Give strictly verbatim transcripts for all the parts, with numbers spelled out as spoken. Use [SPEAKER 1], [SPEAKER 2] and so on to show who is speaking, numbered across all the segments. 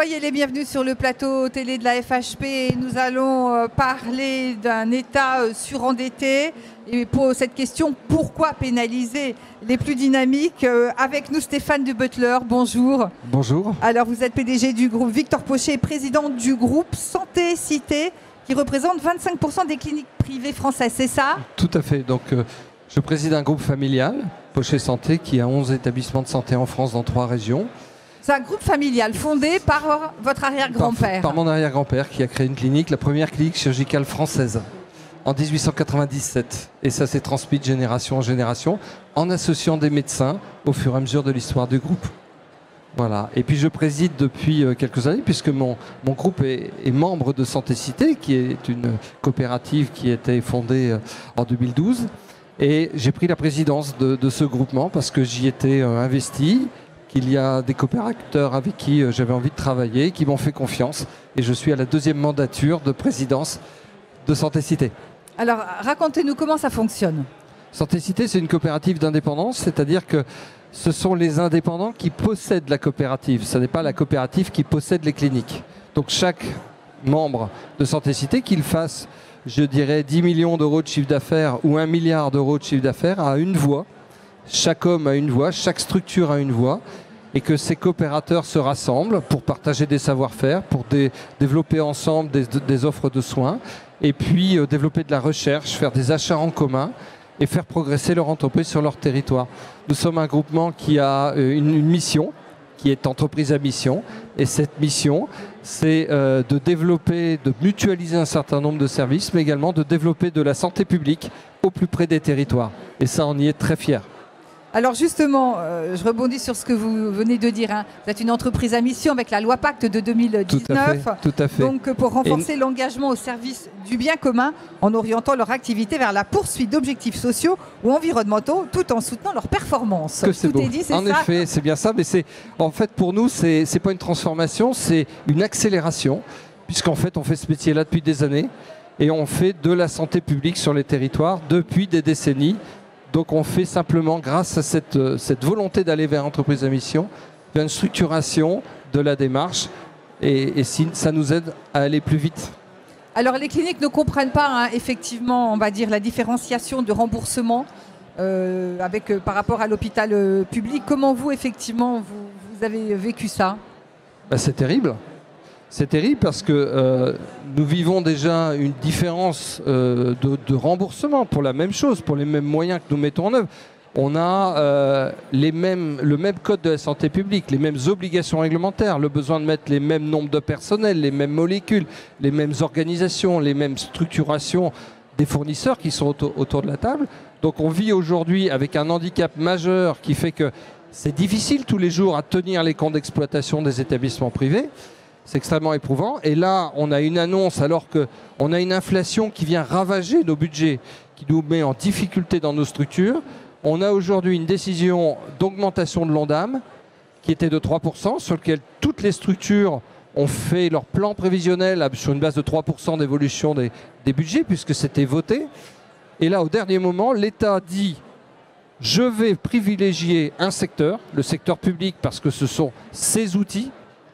[SPEAKER 1] Soyez les bienvenus sur le plateau télé de la F H P. Nous allons euh, parler d'un État euh, surendetté. Et pour cette question, pourquoi pénaliser les plus dynamiques euh, Avec nous, Stéphane de Butler. Bonjour.
[SPEAKER 2] Bonjour.
[SPEAKER 1] Alors, vous êtes P D G du groupe Victor Pochet, président du groupe Santé Cité, qui représente vingt-cinq pour cent des cliniques privées françaises, c'est ça?
[SPEAKER 2] Tout à fait. Donc, euh, je préside un groupe familial, Pochet Santé, qui a onze établissements de santé en France dans trois régions.
[SPEAKER 1] C'est un groupe familial fondé par votre arrière-grand-père.
[SPEAKER 2] Par, par mon arrière-grand-père qui a créé une clinique, la première clinique chirurgicale française, en dix-huit cent quatre-vingt-dix-sept. Et ça s'est transmis de génération en génération, en associant des médecins au fur et à mesure de l'histoire du groupe. Voilà. Et puis je préside depuis quelques années, puisque mon, mon groupe est, est membre de Santé Cité, qui est une coopérative qui a été fondée en deux mille douze. Et j'ai pris la présidence de, de ce groupement parce que j'y étais investi. Il y a des coopérateurs avec qui j'avais envie de travailler, qui m'ont fait confiance. Et je suis à la deuxième mandature de présidence de Santé Cité.
[SPEAKER 1] Alors, racontez-nous comment ça fonctionne.
[SPEAKER 2] Santé Cité, c'est une coopérative d'indépendance, c'est-à-dire que ce sont les indépendants qui possèdent la coopérative. Ce n'est pas la coopérative qui possède les cliniques. Donc chaque membre de Santé Cité, qu'il fasse, je dirais, dix millions d'euros de chiffre d'affaires ou un milliard d'euros de chiffre d'affaires, a une voix. Chaque homme a une voix, chaque structure a une voix. Et que ces coopérateurs se rassemblent pour partager des savoir-faire, pour dé développer ensemble des, des offres de soins, et puis euh, développer de la recherche, faire des achats en commun, et faire progresser leur entreprise sur leur territoire. Nous sommes un groupement qui a euh, une, une mission, qui est entreprise à mission, et cette mission, c'est euh, de développer, de mutualiser un certain nombre de services, mais également de développer de la santé publique au plus près des territoires. Et ça, on y est très fiers.
[SPEAKER 1] Alors justement, euh, je rebondis sur ce que vous venez de dire. Hein. Vous êtes une entreprise à mission avec la loi Pacte de deux mille dix-neuf.
[SPEAKER 2] Tout à fait. Tout à fait.
[SPEAKER 1] Donc pour renforcer Et... l'engagement au service du bien commun en orientant leur activité vers la poursuite d'objectifs sociaux ou environnementaux tout en soutenant leur performance.
[SPEAKER 2] Que c'est
[SPEAKER 1] tout
[SPEAKER 2] beau.
[SPEAKER 1] est dit, c'est ça.
[SPEAKER 2] En effet, c'est bien ça. Mais c'est en fait pour nous, c'est c'est pas une transformation, c'est une accélération, puisqu'en fait on fait ce métier-là depuis des années et on fait de la santé publique sur les territoires depuis des décennies. Donc on fait simplement, grâce à cette, cette volonté d'aller vers entreprise à mission, vers une structuration de la démarche et, et si, ça nous aide à aller plus vite.
[SPEAKER 1] Alors les cliniques ne comprennent pas hein, effectivement, on va dire, la différenciation de remboursement euh, avec, euh, par rapport à l'hôpital euh, public. Comment vous, effectivement, vous, vous avez vécu ça?
[SPEAKER 2] Ben, c'est terrible. C'est terrible parce que euh, nous vivons déjà une différence euh, de, de remboursement pour la même chose, pour les mêmes moyens que nous mettons en œuvre. On a euh, les mêmes, le même code de la santé publique, les mêmes obligations réglementaires, le besoin de mettre les mêmes nombres de personnel, les mêmes molécules, les mêmes organisations, les mêmes structurations des fournisseurs qui sont autour, autour de la table. Donc on vit aujourd'hui avec un handicap majeur qui fait que c'est difficile tous les jours à tenir les comptes d'exploitation des établissements privés. C'est extrêmement éprouvant. Et là, on a une annonce alors qu'on a une inflation qui vient ravager nos budgets, qui nous met en difficulté dans nos structures. On a aujourd'hui une décision d'augmentation de l'Ondam qui était de trois pour cent, sur lequel toutes les structures ont fait leur plan prévisionnel sur une base de trois pour cent d'évolution des, des budgets, puisque c'était voté. Et là, au dernier moment, l'État dit « Je vais privilégier un secteur, le secteur public, parce que ce sont ses outils ».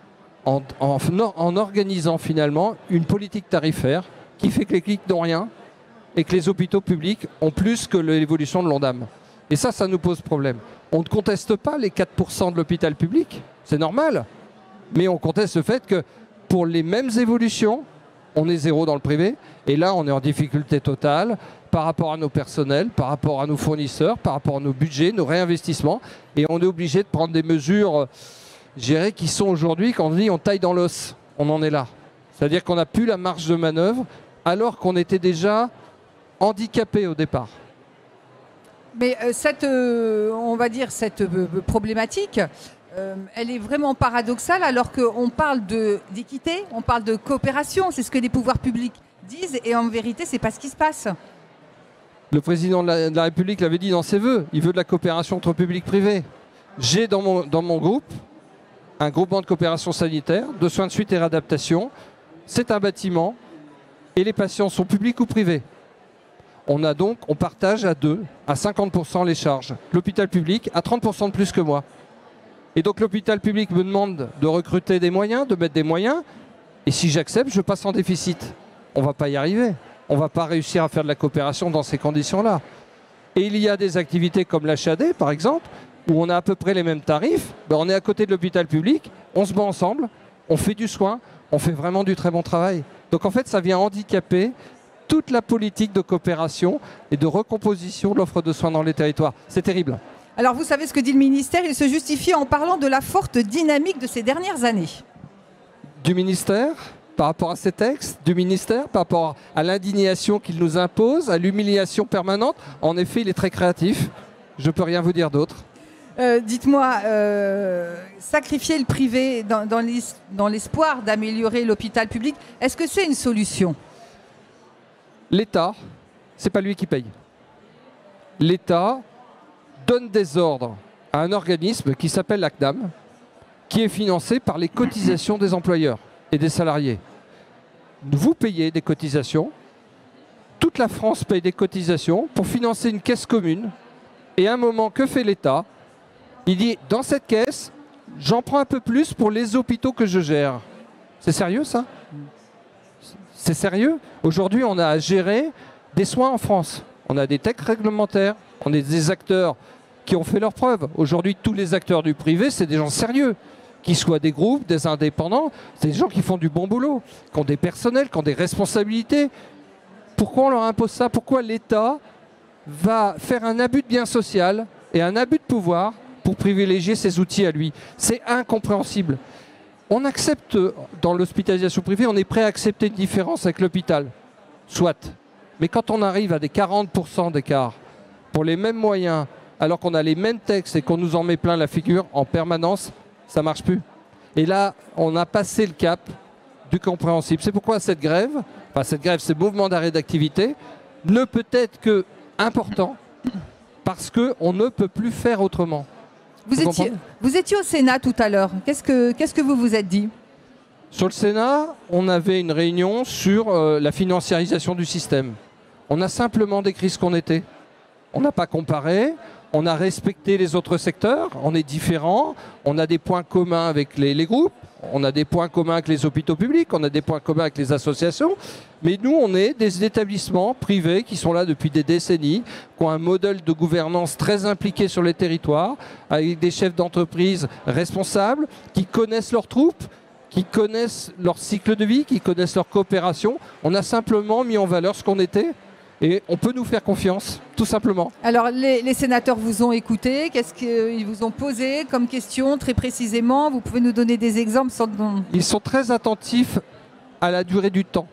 [SPEAKER 2] En, en, en organisant finalement une politique tarifaire qui fait que les cliniques n'ont rien et que les hôpitaux publics ont plus que l'évolution de l'Ondam. Et ça, ça nous pose problème. On ne conteste pas les quatre pour cent de l'hôpital public, c'est normal, mais on conteste le fait que pour les mêmes évolutions, on est zéro dans le privé, et là on est en difficulté totale par rapport à nos personnels, par rapport à nos fournisseurs, par rapport à nos budgets, nos réinvestissements, et on est obligé de prendre des mesures... je dirais, qui sont aujourd'hui, quand on dit on taille dans l'os, on en est là. C'est-à-dire qu'on n'a plus la marge de manœuvre alors qu'on était déjà handicapé au départ.
[SPEAKER 1] Mais euh, cette, euh, on va dire, cette euh, problématique, euh, elle est vraiment paradoxale alors qu'on parle d'équité, on parle de coopération, c'est ce que les pouvoirs publics disent et en vérité, c'est pas ce qui se passe.
[SPEAKER 2] Le président de la, de la République l'avait dit dans ses vœux, il veut de la coopération entre public et privé. J'ai dans mon, dans mon groupe un groupement de coopération sanitaire, de soins de suite et réadaptation. C'est un bâtiment et les patients sont publics ou privés. On a donc, on partage à deux, à cinquante pour cent les charges. L'hôpital public a trente pour cent de plus que moi. Et donc l'hôpital public me demande de recruter des moyens, de mettre des moyens. Et si j'accepte, je passe en déficit. On ne va pas y arriver. On ne va pas réussir à faire de la coopération dans ces conditions-là. Et il y a des activités comme l'H A D, par exemple, où on a à peu près les mêmes tarifs. Ben, on est à côté de l'hôpital public, on se bat ensemble, on fait du soin, on fait vraiment du très bon travail. Donc en fait, ça vient handicaper toute la politique de coopération et de recomposition de l'offre de soins dans les territoires. C'est terrible.
[SPEAKER 1] Alors vous savez ce que dit le ministère, il se justifie en parlant de la forte dynamique de ces dernières années.
[SPEAKER 2] Du ministère, par rapport à ces textes, du ministère, par rapport à l'indignation qu'il nous impose, à l'humiliation permanente. En effet, il est très créatif. Je ne peux rien vous dire d'autre.
[SPEAKER 1] Euh, Dites-moi, euh, sacrifier le privé dans, dans l'espoir d'améliorer l'hôpital public, est-ce que c'est une solution?
[SPEAKER 2] L'État, ce n'est pas lui qui paye. L'État donne des ordres à un organisme qui s'appelle l'A C D A M, qui est financé par les cotisations des employeurs et des salariés. Vous payez des cotisations, toute la France paye des cotisations pour financer une caisse commune, et à un moment, que fait l'État? Il dit, dans cette caisse, j'en prends un peu plus pour les hôpitaux que je gère. C'est sérieux ça? C'est sérieux? Aujourd'hui, on a à gérer des soins en France. On a des textes réglementaires, on a des acteurs qui ont fait leurs preuves. Aujourd'hui, tous les acteurs du privé, c'est des gens sérieux. Qu'ils soient des groupes, des indépendants, c'est des gens qui font du bon boulot, qui ont des personnels, qui ont des responsabilités. Pourquoi on leur impose ça? Pourquoi l'État va faire un abus de bien social et un abus de pouvoir pour privilégier ses outils à lui? C'est incompréhensible. On accepte, dans l'hospitalisation privée, on est prêt à accepter une différence avec l'hôpital. Soit. Mais quand on arrive à des quarante pour cent d'écart pour les mêmes moyens, alors qu'on a les mêmes textes et qu'on nous en met plein la figure en permanence, ça ne marche plus. Et là, on a passé le cap du compréhensible. C'est pourquoi cette grève, enfin cette grève, ce mouvement d'arrêt d'activité, ne peut être que important parce qu'on ne peut plus faire autrement.
[SPEAKER 1] Vous, vous, étiez, vous étiez au Sénat tout à l'heure. Qu'est-ce que, qu'est-ce que vous vous êtes dit?
[SPEAKER 2] Sur le Sénat, on avait une réunion sur euh, la financiarisation du système. On a simplement décrit ce qu'on était. On n'a pas comparé. On a respecté les autres secteurs, on est différents, on a des points communs avec les, les groupes, on a des points communs avec les hôpitaux publics, on a des points communs avec les associations, mais nous on est des établissements privés qui sont là depuis des décennies, qui ont un modèle de gouvernance très impliqué sur les territoires, avec des chefs d'entreprise responsables, qui connaissent leurs troupes, qui connaissent leur cycle de vie, qui connaissent leur coopération. On a simplement mis en valeur ce qu'on était. Et on peut nous faire confiance, tout simplement.
[SPEAKER 1] Alors, les, les sénateurs vous ont écouté. Qu'est-ce qu'ils vous ont posé comme question, très précisément? Vous pouvez nous donner des exemples sans...
[SPEAKER 2] Ils sont très attentifs à la durée du temps.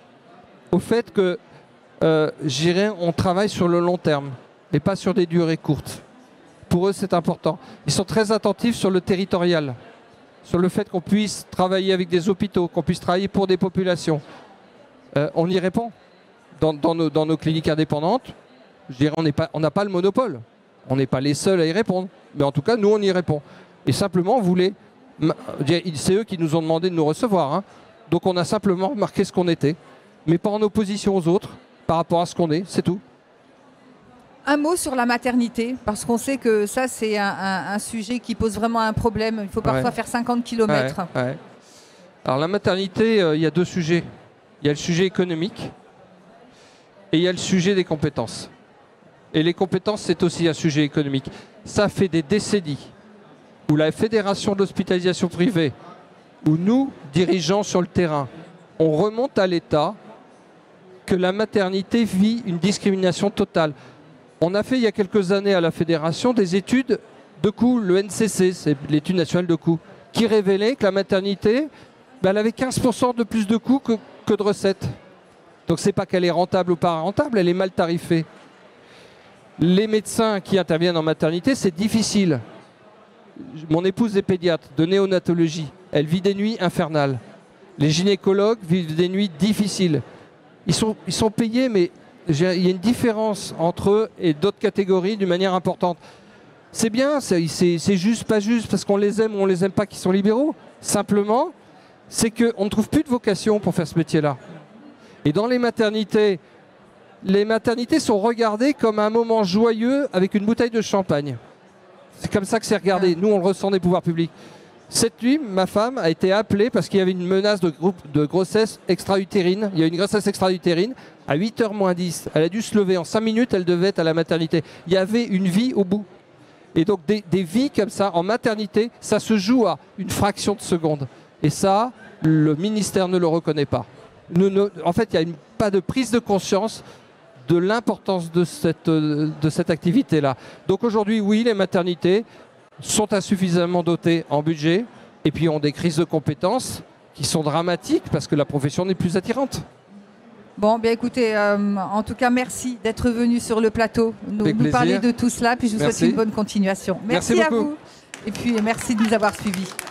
[SPEAKER 2] Au fait que, euh, j'irais, on travaille sur le long terme, et pas sur des durées courtes. Pour eux, c'est important. Ils sont très attentifs sur le territorial, sur le fait qu'on puisse travailler avec des hôpitaux, qu'on puisse travailler pour des populations. Euh, on y répond. Dans, dans, nos, dans nos cliniques indépendantes, je dirais, on n'est pas, on n'a pas le monopole. On n'est pas les seuls à y répondre. Mais en tout cas, nous, on y répond. Et simplement, on voulait... C'est eux qui nous ont demandé de nous recevoir. Hein. Donc on a simplement marqué ce qu'on était. Mais pas en opposition aux autres, par rapport à ce qu'on est, c'est tout.
[SPEAKER 1] Un mot sur la maternité, parce qu'on sait que ça, c'est un, un, un sujet qui pose vraiment un problème. Il faut parfois ouais. faire cinquante kilomètres.
[SPEAKER 2] Ouais, ouais. Alors la maternité, euh, il y a deux sujets. Il y a le sujet économique. Et il y a le sujet des compétences. Et les compétences, c'est aussi un sujet économique. Ça fait des décennies où la Fédération de l'hospitalisation privée, où nous, dirigeants sur le terrain, on remonte à l'État que la maternité vit une discrimination totale. On a fait il y a quelques années à la Fédération des études de coûts, le N C C, c'est l'étude nationale de coûts, qui révélait que la maternité, ben, elle avait quinze pour cent de plus de coûts que, que de recettes. Donc ce n'est pas qu'elle est rentable ou pas rentable, elle est mal tarifée. Les médecins qui interviennent en maternité, c'est difficile. Mon épouse est pédiatre de néonatologie. Elle vit des nuits infernales. Les gynécologues vivent des nuits difficiles. Ils sont, ils sont payés, mais il y a une différence entre eux et d'autres catégories d'une manière importante. C'est bien, c'est juste, pas juste, parce qu'on les aime ou on les aime pas qui sont libéraux. Simplement, c'est qu'on ne trouve plus de vocation pour faire ce métier-là. Et dans les maternités, les maternités sont regardées comme un moment joyeux avec une bouteille de champagne. C'est comme ça que c'est regardé. Nous, on le ressent des pouvoirs publics. Cette nuit, ma femme a été appelée parce qu'il y avait une menace de, groupe, de grossesse extra-utérine. Il y a une grossesse extra-utérine à huit heures moins dix. Elle a dû se lever en cinq minutes, elle devait être à la maternité. Il y avait une vie au bout. Et donc des, des vies comme ça, en maternité, ça se joue à une fraction de seconde. Et ça, le ministère ne le reconnaît pas. Nous, ne, en fait, il n'y a une, pas de prise de conscience de l'importance de cette, de cette activité-là. Donc aujourd'hui, oui, les maternités sont insuffisamment dotées en budget et puis ont des crises de compétences qui sont dramatiques parce que la profession n'est plus attirante.
[SPEAKER 1] Bon, bien écoutez, euh, en tout cas, merci d'être venu sur le plateau, nous, nous parler de tout cela, puis je vous merci. souhaite une bonne continuation. Merci, merci à vous et puis merci de nous avoir suivis.